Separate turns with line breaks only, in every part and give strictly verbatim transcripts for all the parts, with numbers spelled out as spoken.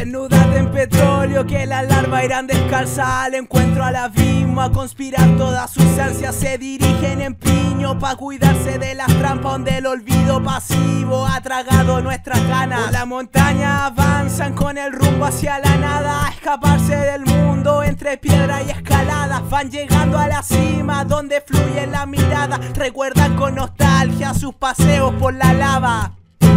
Desnúdate en petróleo que las larvas irán descalzas al encuentro al abismo, a conspirar todas sus ansias se dirigen en piño pa' cuidarse de las trampas donde el olvido pasivo ha tragado nuestras ganas. Por la montaña avanzan con el rumbo hacia la nada, a escaparse del mundo entre piedra y escaladas. Van llegando a la cima donde fluye la mirada, recuerdan con nostalgia sus paseos por la lava.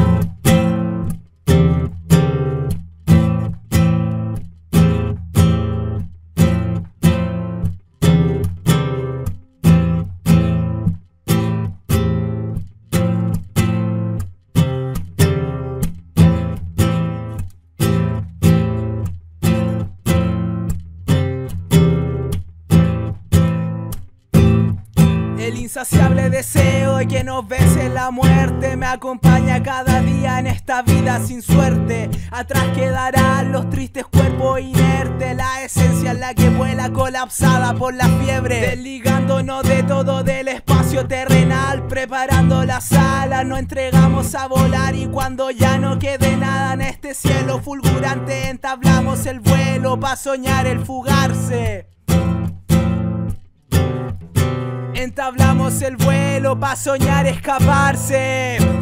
El insaciable deseo de que nos bese la muerte me acompaña cada día en esta vida sin suerte. Atrás quedarán los tristes cuerpos inertes, la esencia en la que vuela colapsada por la fiebre. Desligándonos de todo del espacio terrenal, preparando las alas, nos entregamos a volar. Y cuando ya no quede nada en este cielo fulgurante, entablamos el vuelo pa' soñar el fugarse. Entablamos el vuelo pa' soñar escaparse.